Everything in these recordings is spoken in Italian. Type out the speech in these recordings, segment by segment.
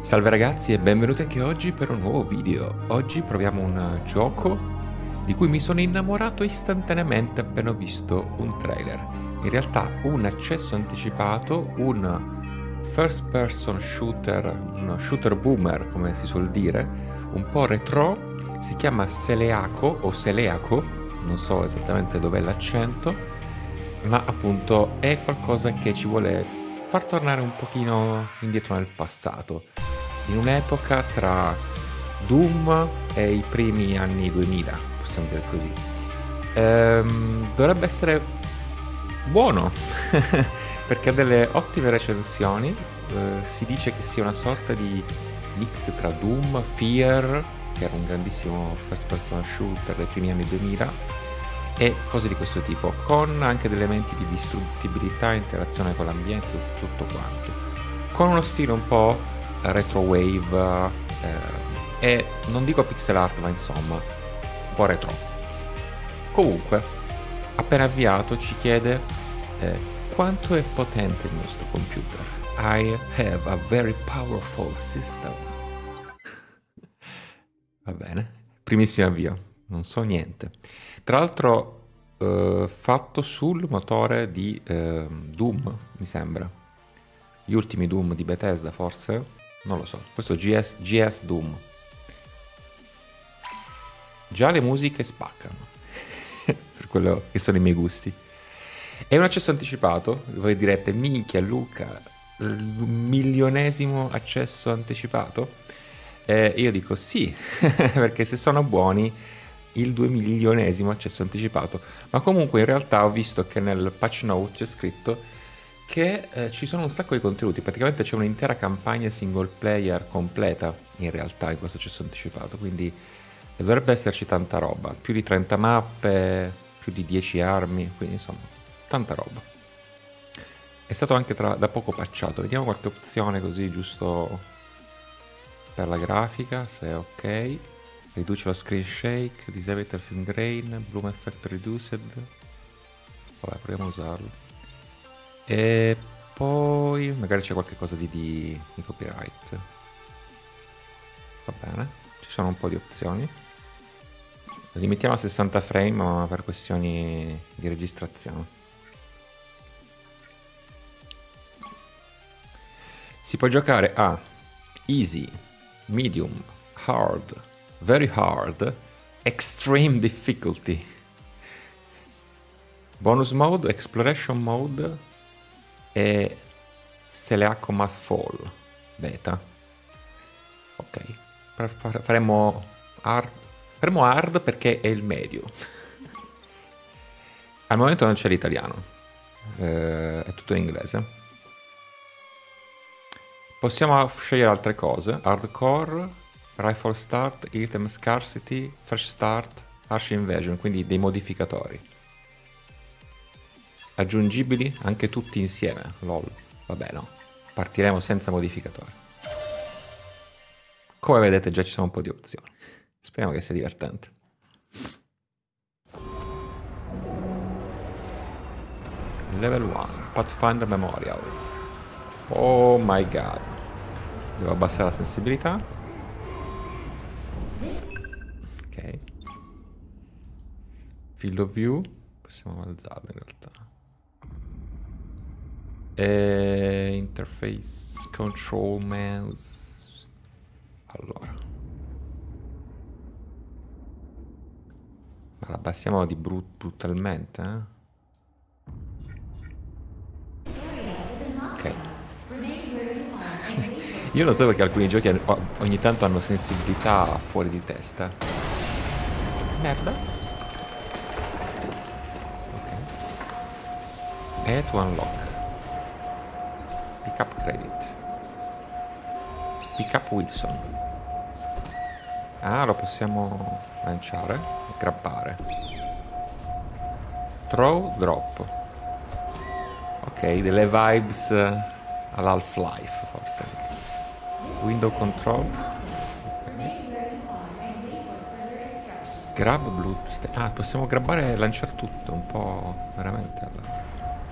Salve ragazzi e benvenuti anche oggi per un nuovo video. Oggi proviamo un gioco di cui mi sono innamorato istantaneamente appena ho visto un trailer. In realtà un accesso anticipato, un first person shooter, uno shooter boomer come si suol dire, un po' retro, si chiama Seleaco o Seleaco, non so esattamente dov'è l'accento, ma appunto è qualcosa che ci vuole far tornare un pochino indietro nel passato, in un'epoca tra Doom e i primi anni 2000, possiamo dire così. Dovrebbe essere buono, perché ha delle ottime recensioni. Si dice che sia una sorta di mix tra Doom, Fear, che era un grandissimo first person shooter dei primi anni 2000, e cose di questo tipo, con anche degli elementi di distruttibilità, interazione con l'ambiente, tutto quanto, con uno stile un po' retro wave e non dico pixel art, ma insomma un po' retro. Comunque, appena avviato ci chiede quanto è potente il nostro computer. I have a very powerful system. Va bene, primissimo avvio, non so niente. Tra l'altro fatto sul motore di Doom, mi sembra. Gli ultimi Doom di Bethesda, forse? Non lo so. Questo è GS Doom. Già le musiche spaccano, per quello che sono i miei gusti. È un accesso anticipato, voi direte, minchia Luca, il milionesimo accesso anticipato? Io dico sì, perché se sono buoni il 2 milionesimo accesso anticipato. Ma comunque in realtà ho visto che nel patch note c'è scritto che ci sono un sacco di contenuti, praticamente c'è un'intera campagna single player completa in realtà in questo accesso anticipato, quindi dovrebbe esserci tanta roba, più di 30 mappe, più di 10 armi, quindi insomma tanta roba. È stato anche da poco patchato, vediamo qualche opzione così giusto per la grafica, se è ok. Riduce lo screen shake, disable film grain, bloom effect reduced. Vabbè, proviamo a usarlo. E poi magari c'è qualche cosa di copyright. Va bene, ci sono un po' di opzioni. Lo limitiamo a 60 frame, ma per questioni di registrazione. Si può giocare a easy, medium, hard, very hard, extreme difficulty. Bonus mode, exploration mode e Seleaco Must Fall beta. Ok, faremo hard perché è il medio. Al momento non c'è l'italiano, è tutto in inglese. Possiamo scegliere altre cose: hardcore, rifle start, item scarcity, fresh start, harsh invasion, quindi dei modificatori aggiungibili anche tutti insieme. Lol. Vabbè, no, partiremo senza modificatori. Come vedete già ci sono un po' di opzioni, speriamo che sia divertente. Level 1 Pathfinder Memorial. Oh my god, devo abbassare la sensibilità. Ok, field of view possiamo alzarlo in realtà. Interface control mouse. Allora, ma la abbassiamo di brutalmente, ok. Io lo so perché alcuni giochi ogni tanto hanno sensibilità fuori di testa. Merda. Ok. E to unlock. Pick up credit. Pick up Wilson. Ah, lo possiamo lanciare, grabbare. Throw, drop. Ok, delle vibes all'Half-Life forse. Window control. Okay. Grab blood. Ah, possiamo grabbare e lanciare tutto, un po' veramente.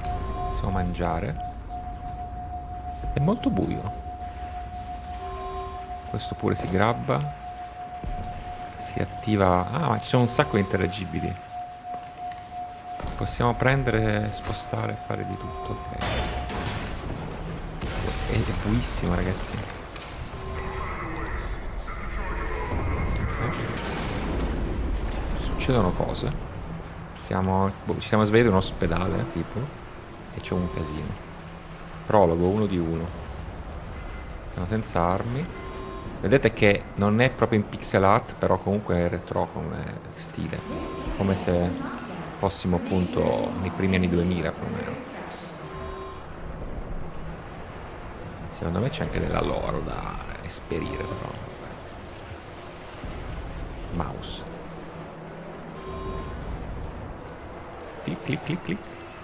Possiamo mangiare. È molto buio. Questo pure si grabba. Si attiva... Ah, ma ci sono un sacco di interagibili. Possiamo prendere, spostare, fare di tutto, ok. È buissimo, ragazzi. Ok. Succedono cose. Ci siamo svegliati in un ospedale, tipo, e c'è un casino. Prologo 1 di 1. Siamo senza armi. Vedete che non è proprio in pixel art, però comunque è retro come stile. Come se fossimo appunto nei primi anni 2000 più o meno. Secondo me c'è anche della lore da esperire, però. Mouse. Clic clic clic clic.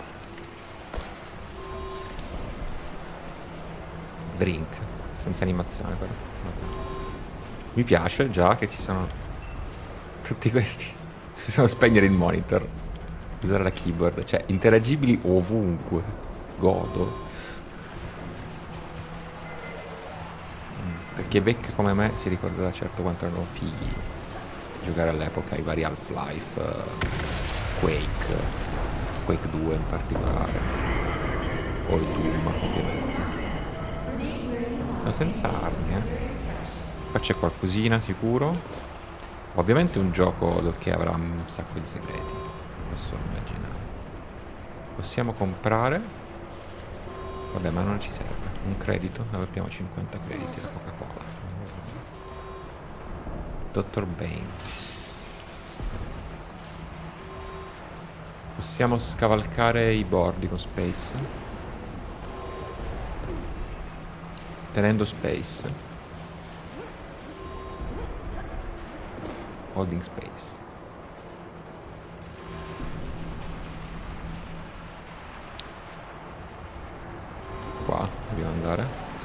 Drink. Senza animazione però. Mi piace già che ci sono tutti questi. Possiamo spegnere il monitor. Usare la keyboard. Cioè, interagibili ovunque. Godo. Per chi è vecchio come me si ricorderà certo quanto erano fighi giocare all'epoca i vari Half-Life, Quake 2 in particolare, o i Doom ovviamente. Sono senza armi, Qua c'è qualcosina sicuro. Ovviamente un gioco che avrà un sacco di segreti, posso immaginare. Possiamo comprare. Vabbè, ma non ci serve. Un credito, abbiamo 50 crediti da Coca-Cola. Dr. Baines. Possiamo scavalcare i bordi con Space. Tenendo Space. Holding Space. Qua dobbiamo andare? Sì.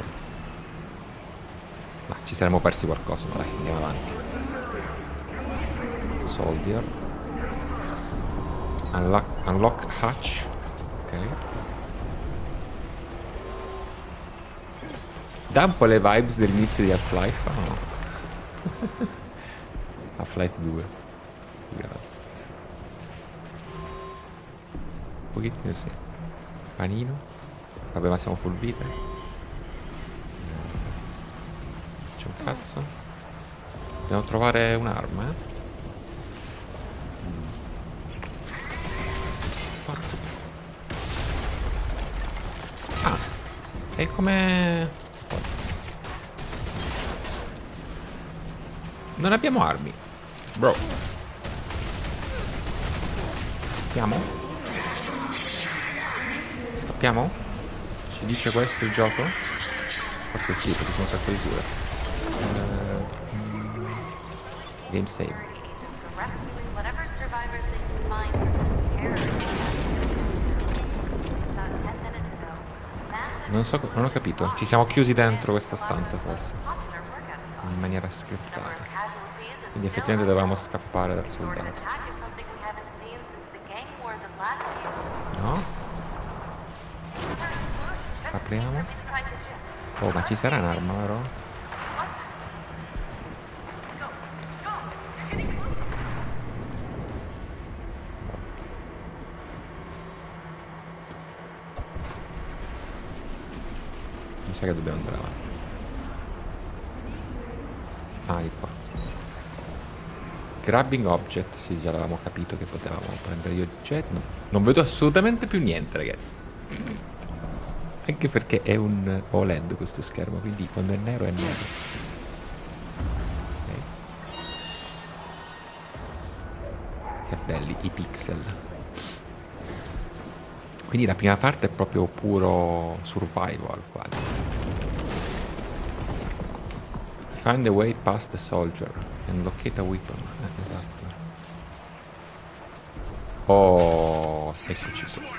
Ma ci saremmo persi qualcosa, ma dai, andiamo avanti. Soldier. Unlock hatch. Ok. Dà un po' le vibes dell'inizio di Half-Life, no? Half-Life 2. Un pochettino sì. Panino. Vabbè, ma siamo full vita. C'è un cazzo. Dobbiamo trovare un'arma, Ah, è come... Non abbiamo armi. Bro. Scappiamo? Scappiamo? Ci dice questo il gioco? Forse sì, perché sono un sacco di cure. Game save. Non ho capito. Ci siamo chiusi dentro questa stanza forse. In maniera scriptata. Quindi effettivamente dovevamo scappare dal soldato. No? Apriamo. Oh, ma ci sarà un'arma, vero? Mi sa che dobbiamo andare avanti. Ah, è qua. Grabbing object, sì, già l'avevamo capito che potevamo prendere gli oggetti. No, non vedo assolutamente più niente, ragazzi. Anche perché è un OLED questo schermo, quindi quando è nero è nero. Okay. Che belli i pixel. Quindi la prima parte è proprio puro survival quasi. Find a way past the soldier and locate a weapon. Esatto. Oh, eccoci qua.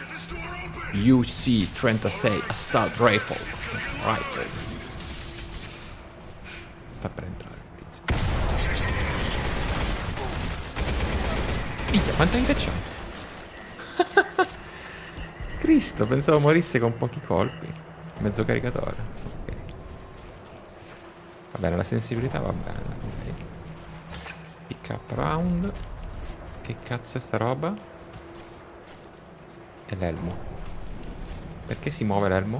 UC-36 Assault Rifle. Sta per entrare il tizio. Minchia, quanta vita c'ha? Cristo, pensavo morisse con pochi colpi. Mezzo caricatore. Ok. Va bene, la sensibilità va bene, direi. Pick up round. Che cazzo è sta roba? È l'elmo. Perché si muove l'elmo?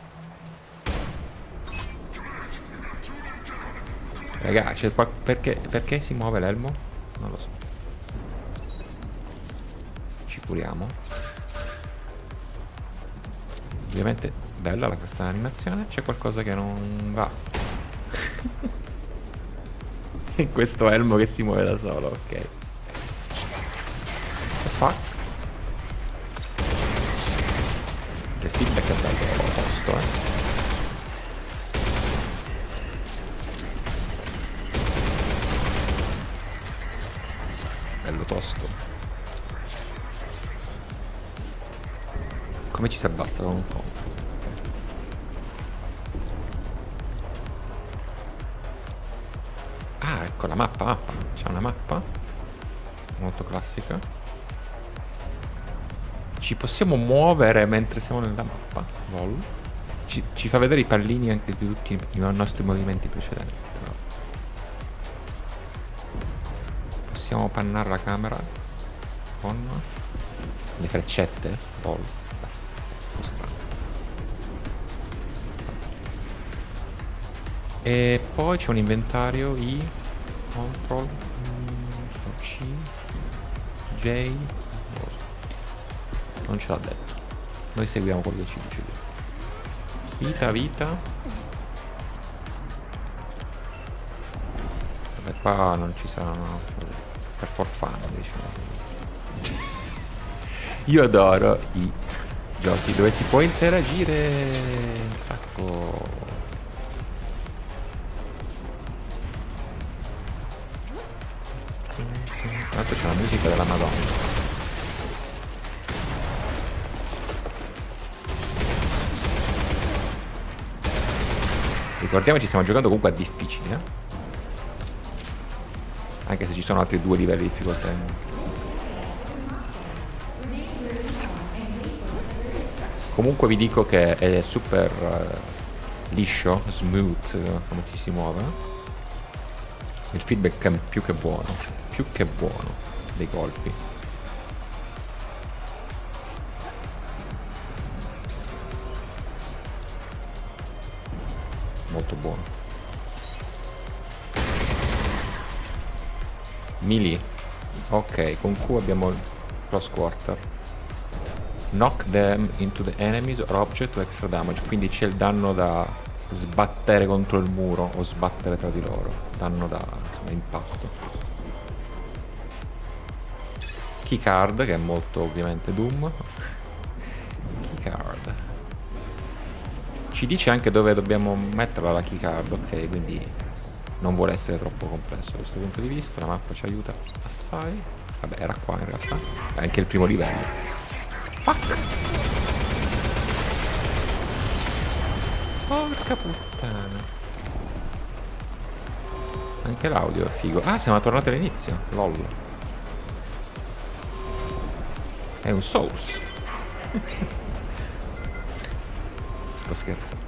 Raga, c'è perché si muove l'elmo? Non lo so. Ci curiamo. Ovviamente bella questa animazione. C'è qualcosa che non va. Questo elmo che si muove da solo, ok. What the fuck? Il feedback è bello tosto, bello tosto. Come ci si abbassa con un po'? Ah, ecco la mappa. C'è una mappa molto classica. Ci possiamo muovere mentre siamo nella mappa. Lol. Ci fa vedere i pallini anche di tutti i nostri movimenti precedenti. Possiamo pannare la camera con le freccette. Lol. E poi c'è un inventario I, control, C, J, non ce l'ha detto. Noi seguiamo quello che ci dice lui. Vita. Vabbè, qua non ci saranno. Per for fun, diciamo. Io adoro i giochi dove si può interagire un sacco. Tra l'altro c'è la musica della Madonna. Ricordiamoci, stiamo giocando comunque a difficile, anche se ci sono altri 2 livelli di difficoltà. Comunque vi dico che è super liscio, smooth come si muove. Il feedback è più che buono dei colpi. Molto buono. Melee. Ok, con Q abbiamo il cross quarter. Knock them into the enemies or object to extra damage. Quindi c'è il danno da sbattere contro il muro o sbattere tra di loro. Danno da, insomma, impatto. Keycard, che è molto ovviamente Doom. Keycard. Ci dice anche dove dobbiamo metterla la keycard, ok, quindi non vuole essere troppo complesso da questo punto di vista. La mappa ci aiuta assai. Vabbè, era qua in realtà. È anche il primo livello. Fuck! Porca puttana. Anche l'audio è figo. Ah, siamo tornati all'inizio. LOL. È un Souls. Sto scherzando.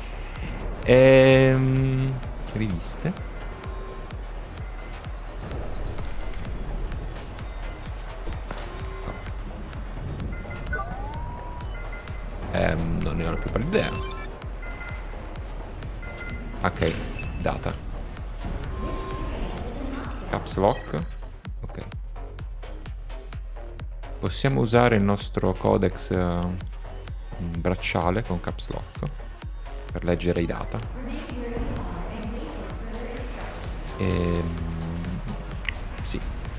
Riviste. Non ne ho la più pallida idea. Ok, data. Caps lock. Ok. Possiamo usare il nostro codex bracciale con caps lock per leggere i data. Sì.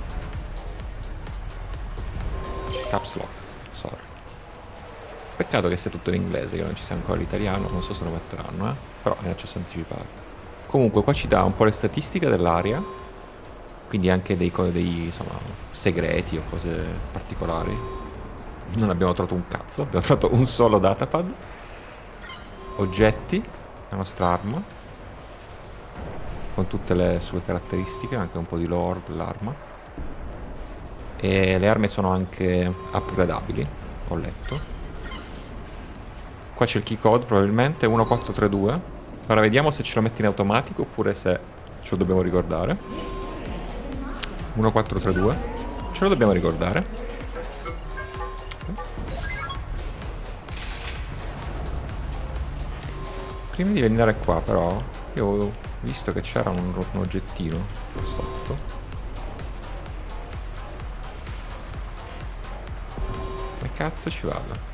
Caps lock, sorry. Peccato che sia tutto in inglese, che non ci sia ancora l'italiano, non so se lo metteranno, però è in accesso anticipato. Comunque qua ci dà un po' le statistiche dell'area, quindi anche dei insomma, segreti o cose particolari. Non abbiamo trovato un cazzo, abbiamo trovato un solo datapad. Oggetti, la nostra arma, con tutte le sue caratteristiche, anche un po' di lore dell'arma. E le armi sono anche upgradabili, ho letto. Qua c'è il key code probabilmente, 1432. Ora vediamo se ce lo mette in automatico oppure se ce lo dobbiamo ricordare. 1432. Ce lo dobbiamo ricordare. Prima di venire qua però io avevo visto che c'era un oggettino qua sotto. Che cazzo ci vado?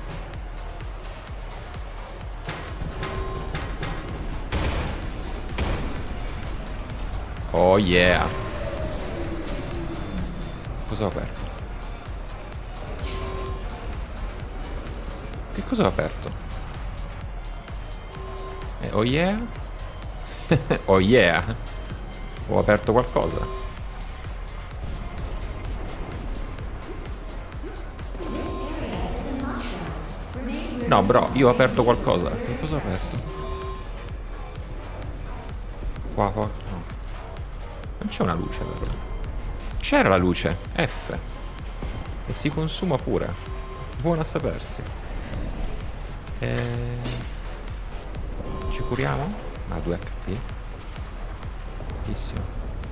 Oh yeah. Cosa ho aperto? Che cosa ho aperto? Oh yeah? Oh yeah? Ho aperto qualcosa? No bro, io ho aperto qualcosa. Che cosa ho aperto? Qua, no. Non c'è una luce però. C'era la luce, F. E si consuma pure. Buono a sapersi. Ci curiamo? Ah, 2 HP. Pochissimo.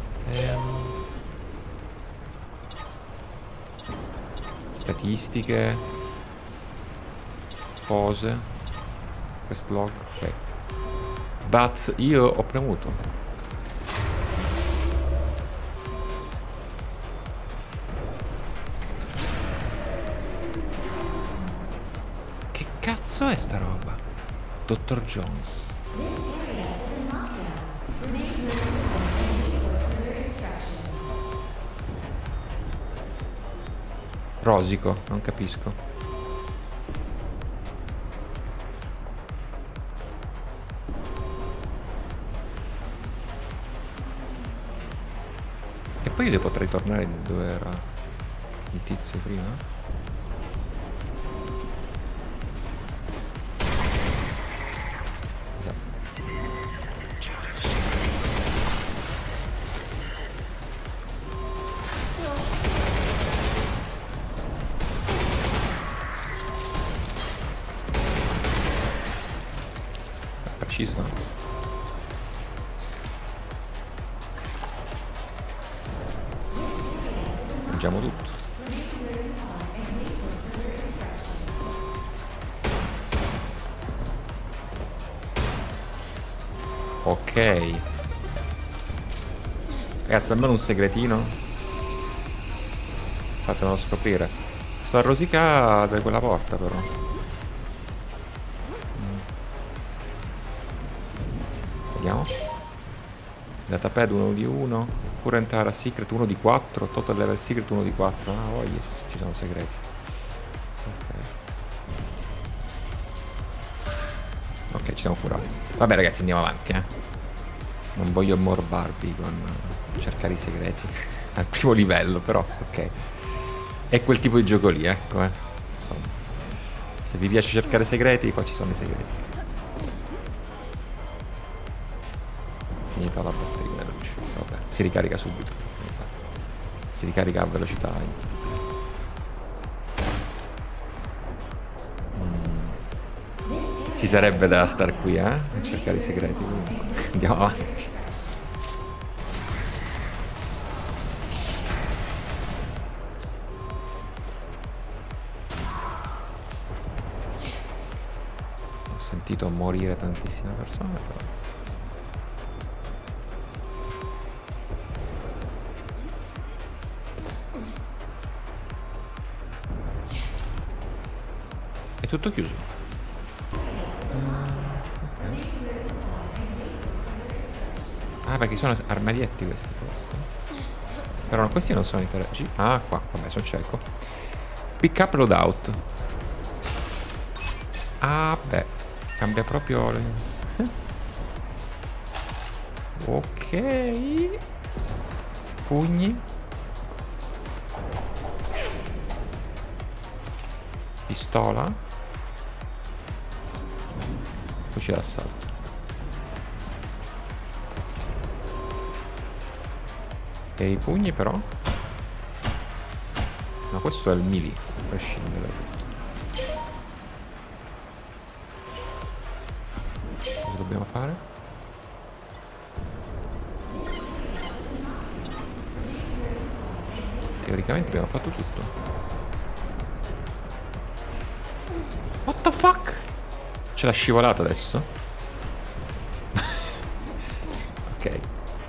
Statistiche. Pose. Quest log. Ok. But io ho premuto. Cazzo è sta roba? Dottor Jones. Rosico, non capisco. E poi io potrei tornare dove era il tizio prima. Preciso. Mangiamo tutto. Ok. Ragazzi, almeno un segretino. Fatemelo scoprire. Sto a rosicare da quella porta però. Vediamo. Datapad 1 di 1. Current area secret 1 di 4. Total level secret 1 di 4. Ah, voglia, ci sono segreti. Ok, ci siamo curati. Vabbè ragazzi, andiamo avanti, Non voglio ammorbarvi con cercare i segreti al primo livello, però, ok. È quel tipo di gioco lì, ecco, Insomma. Se vi piace cercare segreti, qua ci sono i segreti. Finita la batteria veloce. Vabbè, si ricarica subito. Si ricarica a velocità. Ci sarebbe da star qui, a cercare i segreti. Comunque. Andiamo avanti. Ho sentito morire tantissime persone, però. È tutto chiuso. Ah, perché sono armadietti questi forse. Però no, questi non sono interagiti. Ah, qua, vabbè, sono cieco. Pick up loadout. Ah, beh, cambia proprio le... Ok. Pugni. Pistola. Fucile d'assalto. E i pugni però? No, questo è il melee, a prescindere da tutto. Cosa dobbiamo fare? Teoricamente abbiamo fatto tutto. What the fuck? C'è la scivolata adesso? Ok.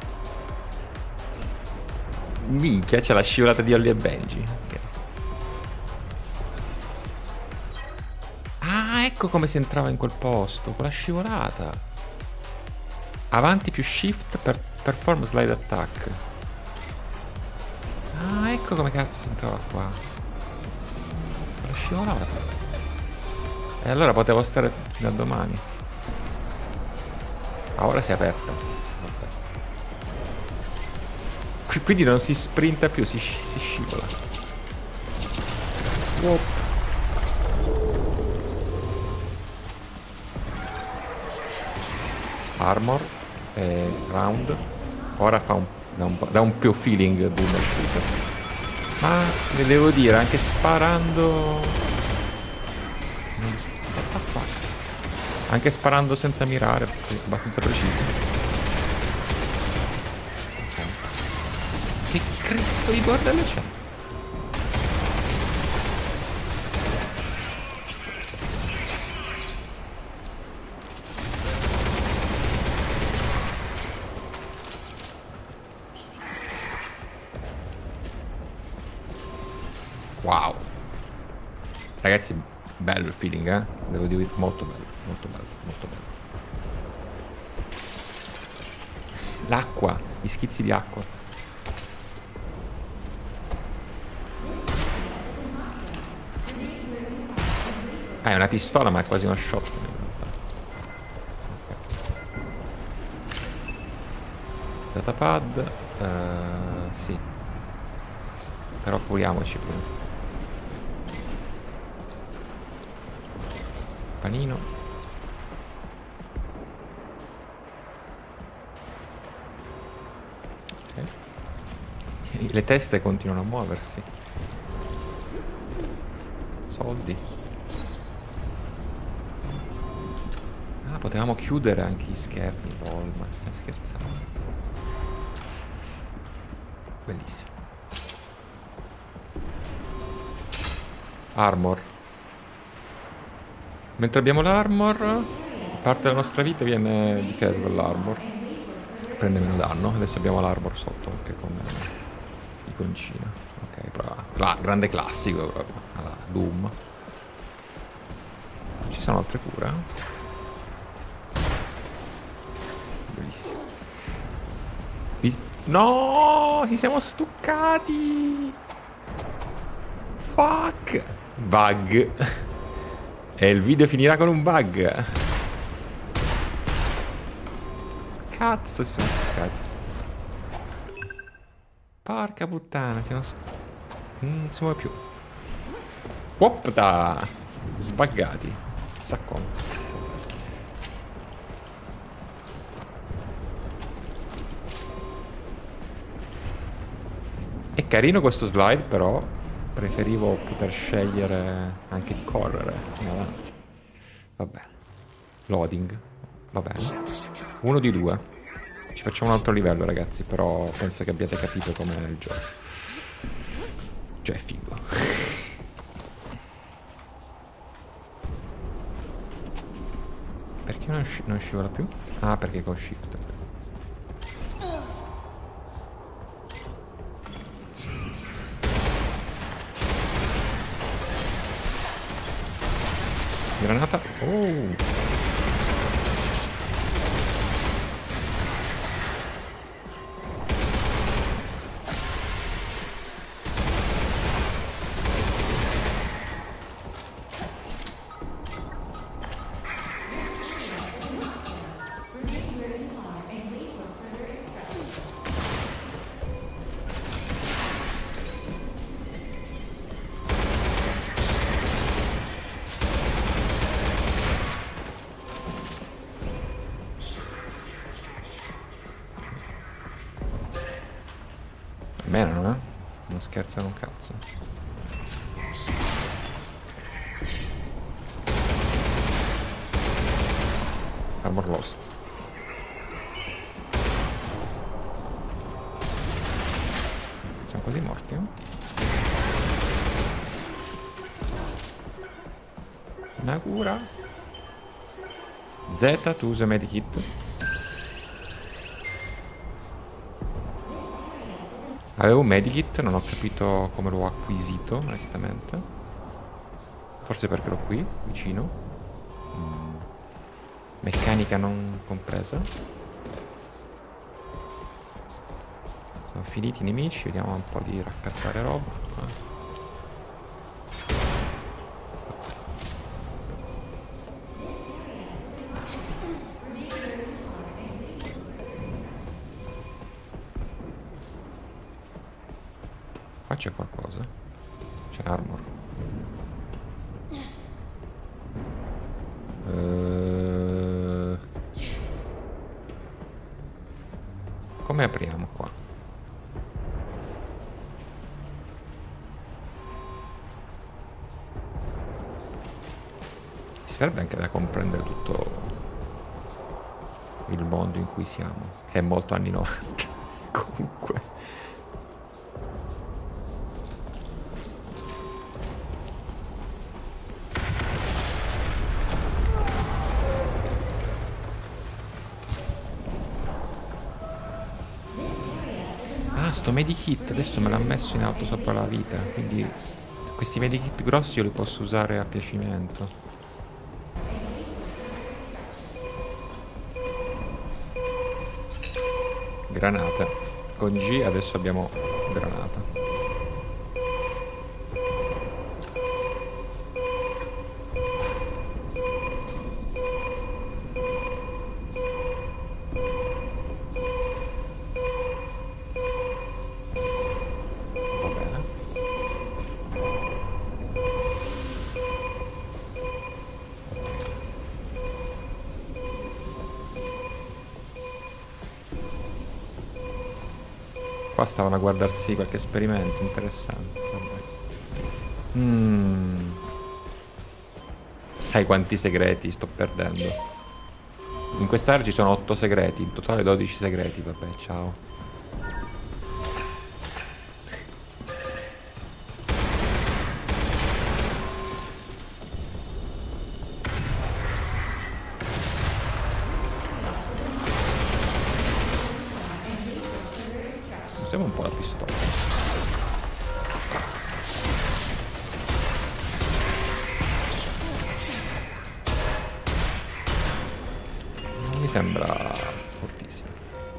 Minchia, c'è la scivolata di Holly e Benji. Okay. Ah, ecco come si entrava in quel posto, con la scivolata. Avanti più shift per perform slide attack. Ah, ecco come cazzo si entrava qua. Con la scivolata. E allora potevo stare fino a domani. Ah, ora si è aperta. Vabbè. Quindi non si sprinta più, si scivola. Wow. Armor e round. Ora fa dà un più feeling boomer shooter. Ma le devo dire, anche sparando. Anche sparando senza mirare, abbastanza preciso. Che Cristo di bordello c'è? Wow. Ragazzi, bello il feeling, eh? Devo dire, molto bello, molto bello, molto bello. L'acqua, gli schizzi di acqua. Ah, è una pistola, ma è quasi una shotgun in realtà. Okay. Datapad, sì. Però curiamoci prima. Panino. Okay. Le teste continuano a muoversi. Soldi. Ah, potevamo chiudere anche gli schermi. Lol, ma stai scherzando. Bellissimo. Armor. Mentre abbiamo l'armor, parte della nostra vita viene difesa dall'armor. Prende meno danno. Adesso abbiamo l'armor sotto anche come iconcina. Ok, però grande classico proprio. Alla Doom. Ci sono altre cure? Bellissimo. No, ci siamo stuccati. Fuck. Bug. E il video finirà con un bug. Cazzo, ci siamo stuccati. Porca puttana, non si muove più. Opta! Sbaggati. Saccone. È carino questo slide, però preferivo poter scegliere anche di correre in avanti. Va bene. Loading. Va bene. 1 di 2. Ci facciamo un altro livello, ragazzi, però penso che abbiate capito com'è il gioco. Cioè, è figo. Perché non scivola più? Ah, perché con shift. Granata. Oh. Menano, eh? Non scherzano un cazzo. Armor lost. Siamo quasi morti, eh? Una cura. Z, tu usa medikit. Avevo un medikit, non ho capito come l'ho acquisito, onestamente. Forse perché l'ho qui, vicino. Meccanica non compresa. Sono finiti i nemici, vediamo un po' di raccattare roba. Qua c'è qualcosa. C'è armor. Come apriamo qua? Ci serve anche da comprendere tutto il mondo in cui siamo, che è molto anni 90. Comunque. Sto medikit adesso me l'ha messo in alto sopra la vita, quindi questi medikit grossi io li posso usare a piacimento. Granata. Con G adesso abbiamo granata. Qua stavano a guardarsi qualche esperimento interessante. Sai quanti segreti sto perdendo? In quest'area ci sono 8 segreti, in totale 12 segreti, vabbè, ciao. Usiamo un po' la pistola. Non mi sembra fortissimo.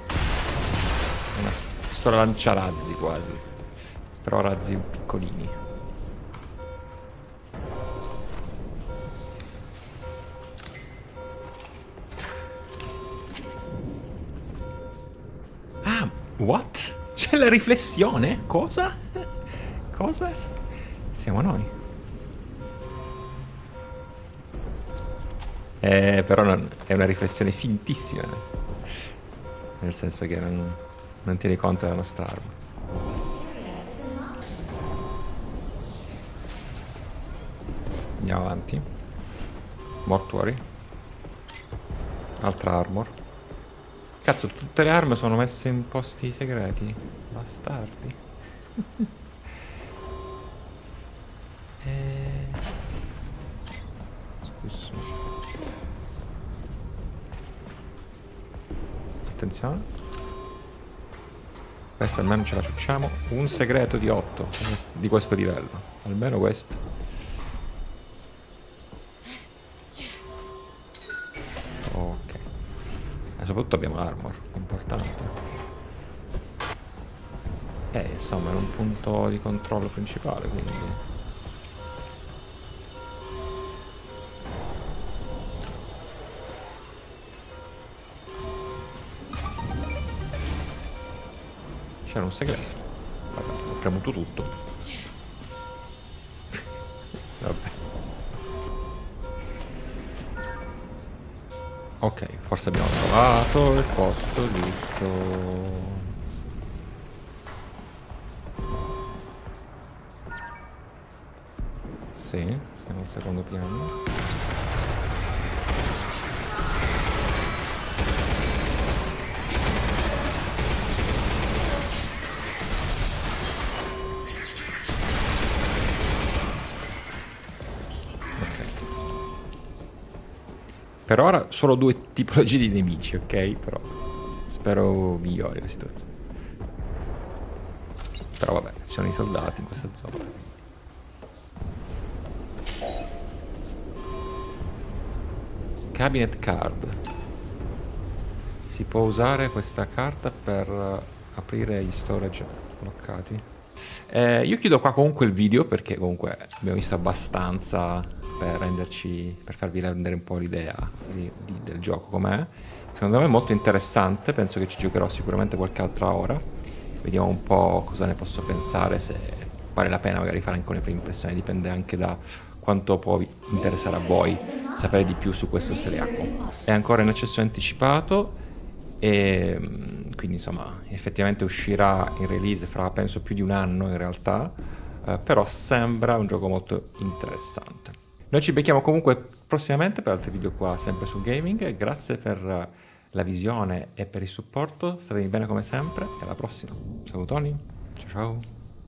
È una pistola lanciarazzi quasi. Però razzi piccolini. Ah, what? C'è la riflessione? Cosa? Cosa? Siamo noi. Però è una riflessione fintissima. Nel senso che non tieni conto della nostra arma. Andiamo avanti. Mortuary. Altra armor. Cazzo, tutte le armi sono messe in posti segreti. Bastardi. Scusa. Attenzione. Questa almeno ce la ciucciamo. Un segreto di 8 di questo livello. Almeno questo. Soprattutto abbiamo l'armor, importante. Insomma, è un punto di controllo principale, quindi. C'era un segreto. Vabbè, ho premuto tutto. Vabbè. Ok, forse abbiamo trovato il posto giusto. Sì, siamo al secondo piano. Ok. Per ora solo 2 tipologie di nemici, ok? Però spero migliori la situazione. Però vabbè, ci sono i soldati in questa zona. Cabinet card. Si può usare questa carta per aprire gli storage bloccati. Io chiudo qua comunque il video perché comunque abbiamo visto abbastanza per farvi rendere un po' l'idea del gioco com'è. Secondo me è molto interessante, penso che ci giocherò sicuramente qualche altra ora. Vediamo un po' cosa ne posso pensare, se vale la pena magari fare anche le prime impressioni, dipende anche da quanto può interessare a voi sapere di più su questo seriaco. È ancora in accesso anticipato e quindi insomma effettivamente uscirà in release fra penso più di un anno in realtà, però sembra un gioco molto interessante. Noi ci becchiamo comunque prossimamente per altri video qua sempre sul gaming. Grazie per la visione e per il supporto, statemi bene come sempre e alla prossima. Salutoni, ciao ciao.